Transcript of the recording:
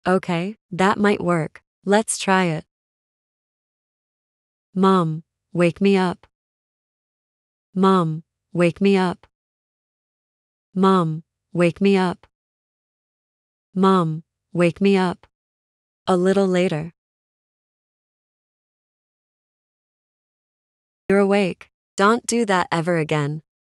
Okay, that might work. Let's try it. Mom, wake me up. Mom, wake me up. Mom, wake me up. Mom, wake me up. A little later. You're awake. Don't do that ever again.